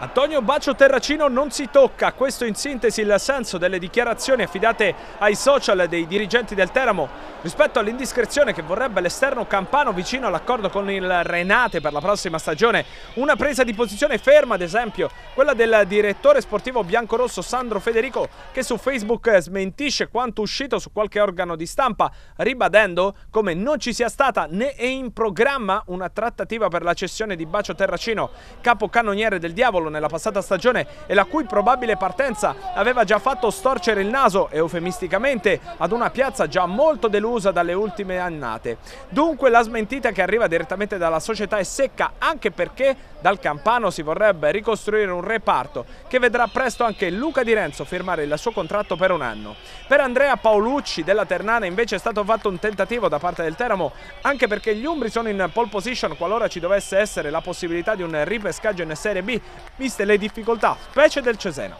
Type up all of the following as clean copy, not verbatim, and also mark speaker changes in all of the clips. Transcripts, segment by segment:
Speaker 1: Antonio Bacio Terracino non si tocca, questo in sintesi il senso delle dichiarazioni affidate ai social dei dirigenti del Teramo rispetto all'indiscrezione che vorrebbe l'esterno campano vicino all'accordo con il Renate per la prossima stagione. Una presa di posizione ferma, ad esempio, quella del direttore sportivo biancorosso Sandro Federico, che su Facebook smentisce quanto uscito su qualche organo di stampa, ribadendo come non ci sia stata né è in programma una trattativa per la cessione di Bacio Terracino, capocannoniere del Diavolo nella passata stagione e la cui probabile partenza aveva già fatto storcere il naso, eufemisticamente, ad una piazza già molto delusa dalle ultime annate. Dunque la smentita che arriva direttamente dalla società è secca, anche perché dal campano si vorrebbe ricostruire un reparto che vedrà presto anche Luca Di Renzo firmare il suo contratto per un anno. Per Andrea Paolucci della Ternana invece è stato fatto un tentativo da parte del Teramo, anche perché gli umbri sono in pole position qualora ci dovesse essere la possibilità di un ripescaggio in Serie B, viste le difficoltà, specie del Cesena.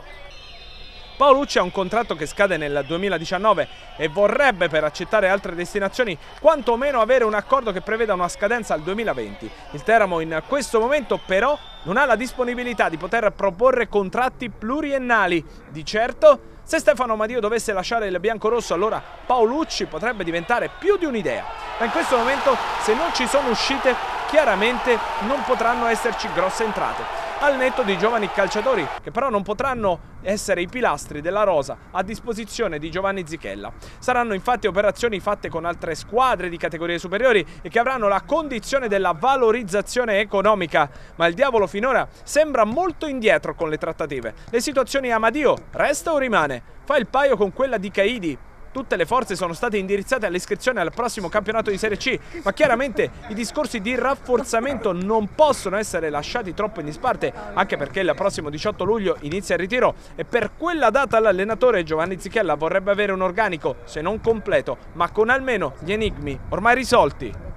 Speaker 1: Paolucci ha un contratto che scade nel 2019 e vorrebbe, per accettare altre destinazioni, quantomeno avere un accordo che preveda una scadenza al 2020. Il Teramo in questo momento però non ha la disponibilità di poter proporre contratti pluriennali. Di certo, se Stefano Madio dovesse lasciare il biancorosso, allora Paolucci potrebbe diventare più di un'idea. Ma in questo momento, se non ci sono uscite, chiaramente non potranno esserci grosse entrate, al netto di giovani calciatori che però non potranno essere i pilastri della rosa a disposizione di Giovanni Zichella. Saranno infatti operazioni fatte con altre squadre di categorie superiori e che avranno la condizione della valorizzazione economica, ma il Diavolo finora sembra molto indietro con le trattative. Le situazioni a Madio, resta o rimane? Fa il paio con quella di Caidi. Tutte le forze sono state indirizzate all'iscrizione al prossimo campionato di Serie C, ma chiaramente i discorsi di rafforzamento non possono essere lasciati troppo in disparte, anche perché il prossimo 18 luglio inizia il ritiro e per quella data l'allenatore Giovanni Zichella vorrebbe avere un organico, se non completo, ma con almeno gli enigmi ormai risolti.